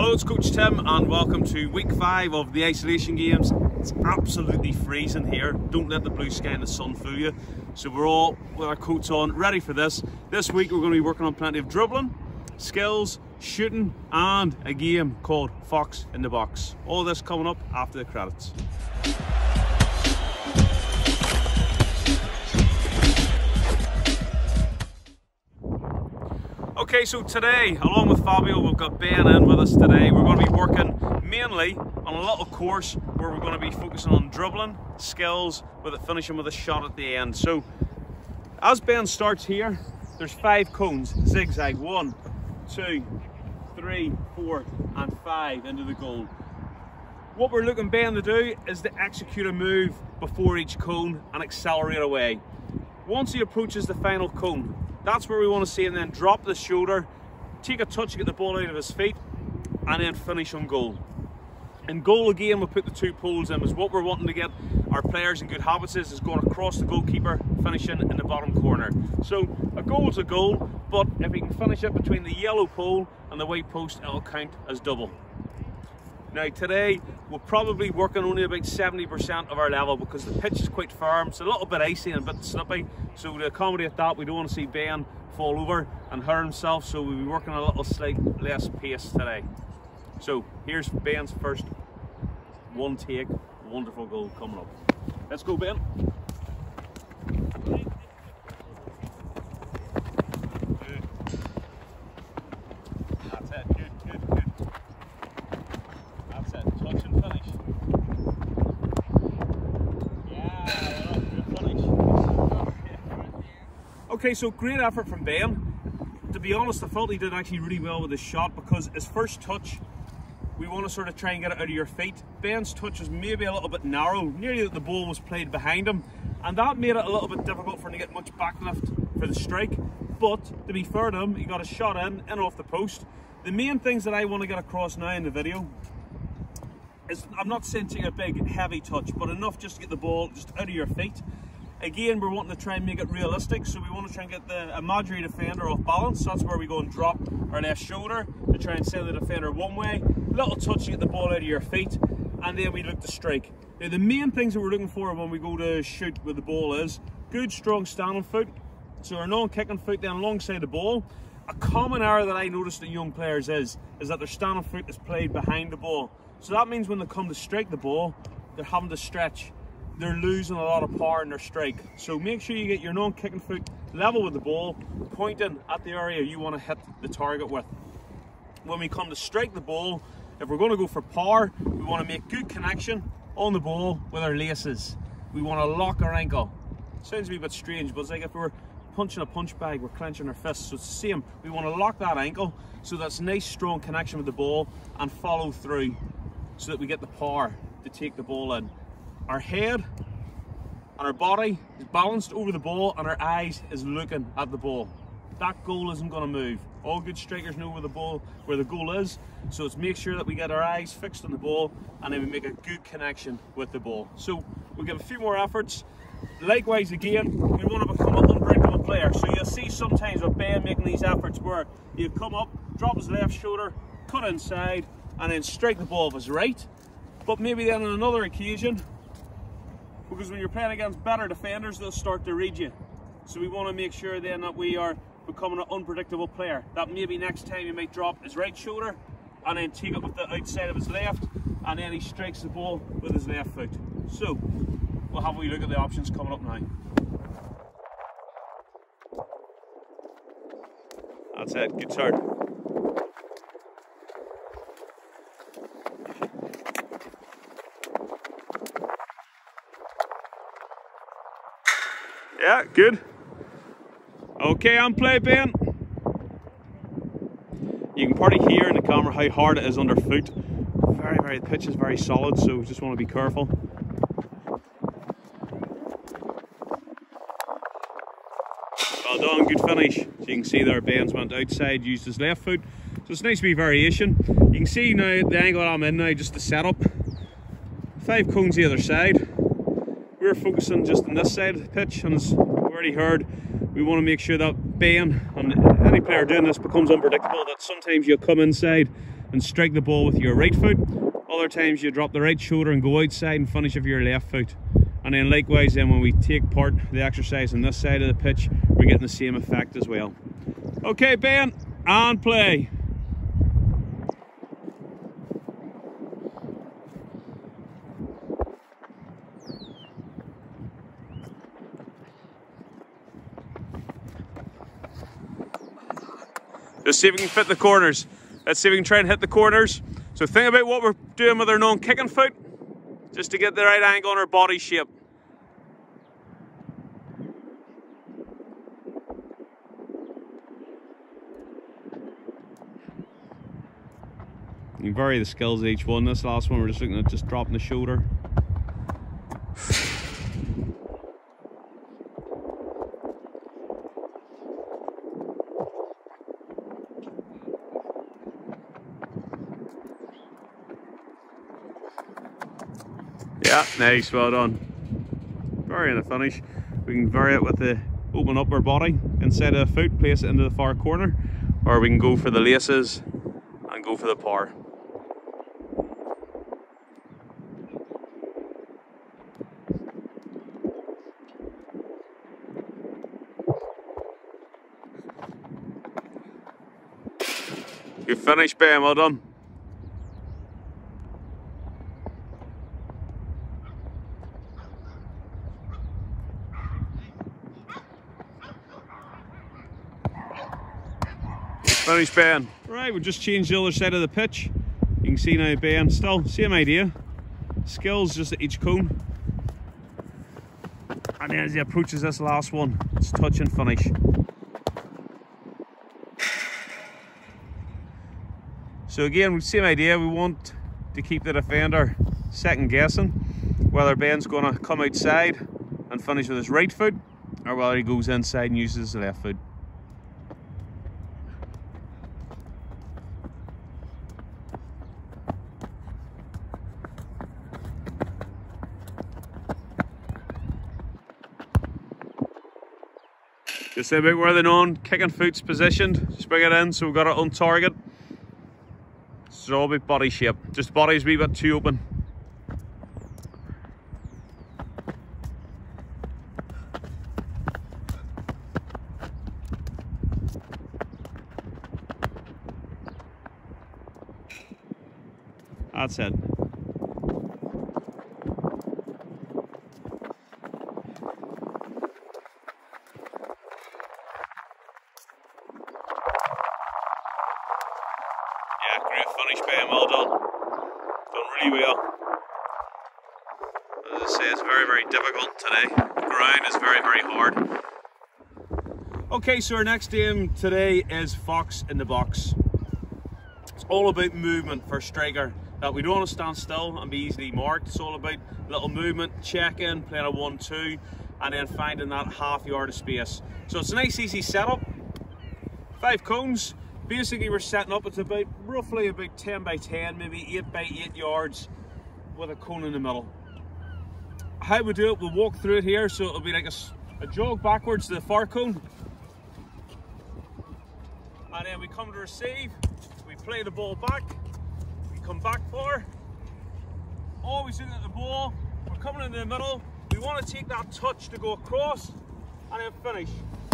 Hello, it's Coach Tim and welcome to week 5 of the isolation games. It's absolutely freezing here. Don't let the blue sky and the sun fool you. So we're all with our coats on, ready for this. This week we're going to be working on plenty of dribbling, skills, shooting and a game called Fox in the Box. All this coming up after the credits. Okay, so today, along with Fabio, we've got Ben in with us today. We're going to be working mainly on a little course where we're going to be focusing on dribbling, skills, with it finishing with a shot at the end. So, as Ben starts here, there's 5 cones, zigzag, 1, 2, 3, 4, and 5 into the goal. What we're looking Ben to do is to execute a move before each cone and accelerate away. Once he approaches the final cone, that's where we want to see him then drop the shoulder, take a touch to get the ball out of his feet, and then finish on goal. In goal again, we'll put the 2 poles in, is what we're wanting to get our players in good habits is going across the goalkeeper, finishing in the bottom corner. So a goal's a goal, but if we can finish it between the yellow pole and the white post, it'll count as double. Now today, we're probably working only about 70% of our level because the pitch is quite firm. It's a little bit icy and a bit slippy. So to accommodate that, we don't want to see Ben fall over and hurt himself. So we'll be working a little slight less pace today. So here's Ben's first one take, wonderful goal coming up. Let's go, Ben. Okay, so great effort from Ben. To be honest, I felt he did actually really well with his shot because his first touch, we want to sort of try and get it out of your feet. Ben's touch was maybe a little bit narrow, nearly that the ball was played behind him, and that made it a little bit difficult for him to get much backlift for the strike. But to be fair to him, he got a shot in off the post. The main things that I want to get across now in the video is, I'm not saying take a big heavy touch, but enough just to get the ball just out of your feet. Again, we're wanting to try and make it realistic, so we want to try and get the imaginary defender off balance. So that's where we go and drop our left shoulder to try and send the defender one way. Little touch to get the ball out of your feet, and then we look to strike. Now, the main things that we're looking for when we go to shoot with the ball is good, strong standing foot. So our non-kicking foot then alongside the ball. A common error that I noticed in young players is that their standing foot is played behind the ball. So that means when they come to strike the ball, they're having to stretch. They're losing a lot of power in their strike. So make sure you get your non-kicking foot level with the ball, pointing at the area you want to hit the target with. When we come to strike the ball, if we're going to go for power, we want to make good connection on the ball with our laces. We want to lock our ankle. Sounds a bit strange, but it's like if we're punching a punch bag, we're clenching our fists. So it's the same. We want to lock that ankle so that's a nice strong connection with the ball and follow through so that we get the power to take the ball in. Our head and our body is balanced over the ball and our eyes is looking at the ball. That goal isn't going to move. All good strikers know where the goal is, so it's make sure that we get our eyes fixed on the ball and then we make a good connection with the ball. So we'll give a few more efforts. Likewise again, we want to become an unbreakable player. So you'll see sometimes with Ben making these efforts where he'll come up, drop his left shoulder, cut inside and then strike the ball with his right. But maybe then on another occasion, because when you're playing against better defenders, they'll start to read you. So we want to make sure then that we are becoming an unpredictable player. That maybe next time he might drop his right shoulder and then take it with the outside of his left, and then he strikes the ball with his left foot. So we'll have a wee look at the options coming up now. That's it, good start. Yeah, good. Okay, on play, Ben. You can probably hear in the camera how hard it is underfoot. The pitch is very solid, so we just want to be careful. Well done, good finish. So you can see there, Ben's went outside, used his left foot. So it's nice to be variation. You can see now the angle I'm in now, just the setup. 5 cones the other side. We're focusing just on this side of the pitch, and as we already heard, we want to make sure that Ben, and any player doing this, becomes unpredictable, that sometimes you'll come inside and strike the ball with your right foot. Other times you drop the right shoulder and go outside and finish with your left foot. And then likewise, then when we take part the exercise on this side of the pitch, we're getting the same effect as well. Okay, Ben, and play. Just see if we can fit the corners. Let's see if we can try and hit the corners. So think about what we're doing with our non-kicking foot, just to get the right angle on our body shape. You can vary the skills of each one. This last one we're just looking at just dropping the shoulder. Yeah, nice, well done. Vary the finish. We can vary it with the open up our body inside of the foot, place it into the far corner, or we can go for the laces and go for the par. Good finish, Ben, well done. Finish, Ben. Right, we've just changed the other side of the pitch. You can see now Ben, still same idea. Skills just at each cone. And then as he approaches this last one, it's touch and finish. So again, same idea, we want to keep the defender second guessing whether Ben's going to come outside and finish with his right foot, or whether he goes inside and uses his left foot. Just about where the non-kicking foot's positioned, just bring it in so we've got it on target. It's all about body shape, just body's a wee bit too open. That's it. Yeah, great finish, Ben, well done. Done really well. As I say, it's very, very difficult today. The ground is very, very hard. Okay, so our next aim today is Fox in the box. It's all about movement for a striker. That we don't want to stand still and be easily marked. It's all about little movement, check-in, playing a 1-2, and then finding that half yard of space. So it's a nice easy setup. 5 cones. Basically we're setting up, it's about roughly about 10 by 10, maybe 8 by 8 yards with a cone in the middle. How we do it, we'll walk through it here, so it'll be like a jog backwards to the far cone. And then we come to receive, we play the ball back, we come back for, always looking at the ball, we're coming into the middle, we want to take that touch to go across, and then finish.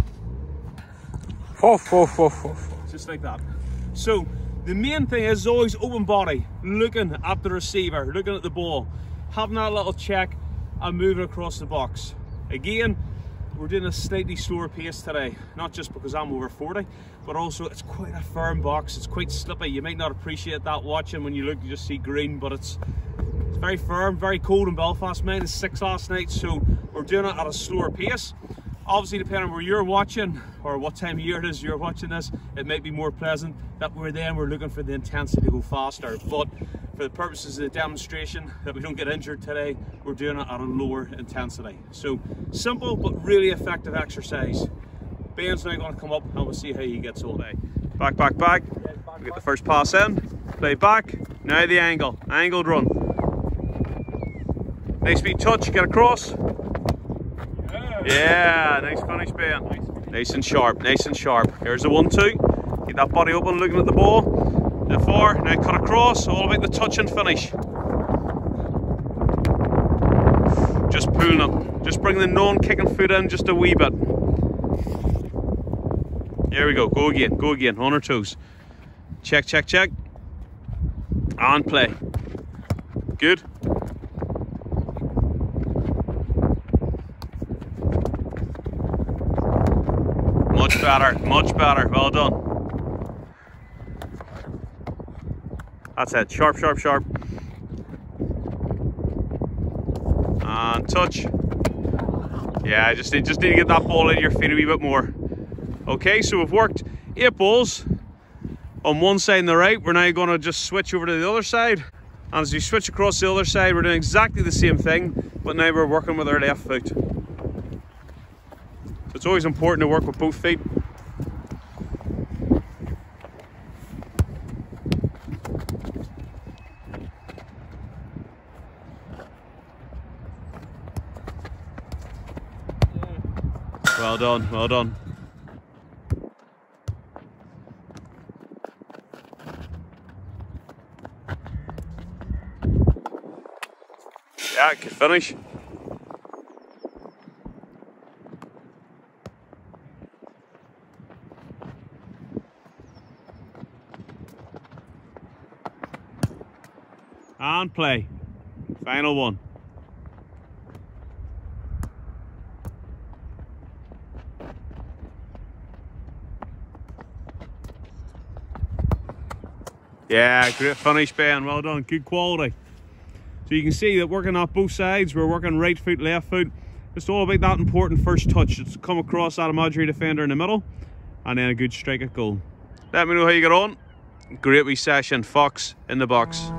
Just like that. So the main thing is always open body, looking at the receiver, looking at the ball, having that little check and moving across the box. Again, we're doing a slightly slower pace today, not just because I'm over 40, but also it's quite a firm box, it's quite slippy. You might not appreciate that watching. When you look, you just see green, but it's very firm, very cold in Belfast. -6 last night, so we're doing it at a slower pace. Obviously, depending on where you're watching or what time of year it is you're watching this, it might be more pleasant that we're looking for the intensity to go faster. But for the purposes of the demonstration, that we don't get injured today, we're doing it at a lower intensity. So simple but really effective exercise. Ben's now going to come up and we'll see how he gets all day. Back, back, back. We get the first pass in, play back. Now the angle, angled run. Nice wee touch, get across. Yeah, nice finish, Ben. Nice and sharp, nice and sharp. Here's the 1-2. Keep that body open, looking at the ball. The 4. Now cut across, all about the touch and finish. Just pulling it. Just bring the non-kicking foot in just a wee bit. There we go. Go again. On our toes. Check, check, check. And play. Good. Much better, much better. Well done. That's it. Sharp, sharp, sharp. And touch. Yeah, just need to get that ball in your feet a wee bit more. Okay, so we've worked 8 balls on one side and the right. We're now going to just switch over to the other side. And as we switch across the other side, we're doing exactly the same thing, but now we're working with our left foot. So it's always important to work with both feet. Well done, well done. Yeah, good finish. And play. Final one. Yeah, great finish, Ben. Well done. Good quality. So you can see that working off both sides, we're working right foot, left foot. It's all about that important first touch. It's come across that imaginary defender in the middle, and then a good strike at goal. Let me know how you get on. Great wee session. Fox in the box.